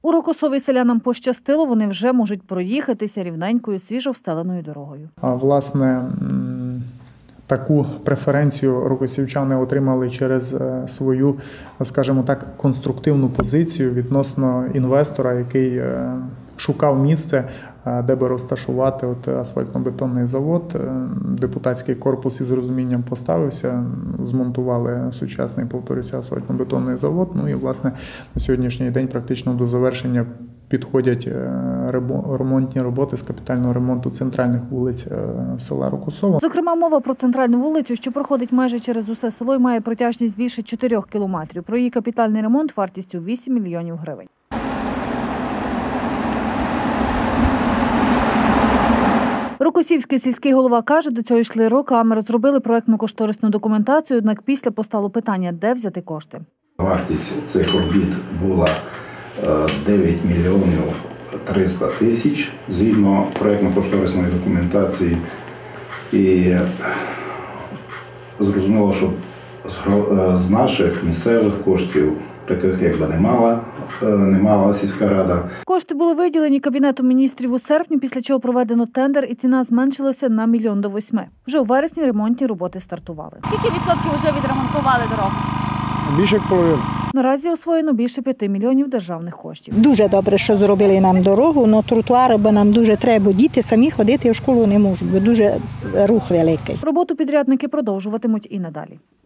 У Рокосові селянам пощастило, вони вже можуть проїхатися рівненькою свіжовстеленою дорогою. Власне, таку преференцію рокосівчани отримали через свою, скажімо так, конструктивну позицію відносно інвестора, який шукав місце, де би розташувати асфальтно-бетонний завод. Депутатський корпус із розумінням поставився, змонтували сучасний, повторюся, асфальтно-бетонний завод. Ну і, власне, на сьогоднішній день практично до завершення підходять ремонтні роботи з капітального ремонту центральних вулиць села Рокосово. Зокрема, мова про центральну вулицю, що проходить майже через усе село і має протяжність більше 4 кілометрів. Про її капітальний ремонт вартістю 8 мільйонів гривень. Рокосівський сільський голова каже, до цього йшли роками, розробили проектно-кошторисну документацію, однак після постало питання, де взяти кошти. Вартість цих робіт була 9 мільйонів 300 тисяч згідно проектно-кошторисної документації. І зрозуміло, що з наших місцевих коштів, таких якби не мала сільська рада. Кошти були виділені Кабінетом міністрів у серпні, після чого проведено тендер і ціна зменшилася на 1 мільйон до 8. Вже у вересні ремонтні роботи стартували. Скільки відсотків вже відремонтували дорогу? Більше як половину. Наразі освоєно більше 5 мільйонів державних коштів. Дуже добре, що зробили нам дорогу, але тротуари нам дуже треба, бо діти самі ходити в школу не можуть, бо дуже рух великий. Роботу підрядники продовжуватимуть і надалі.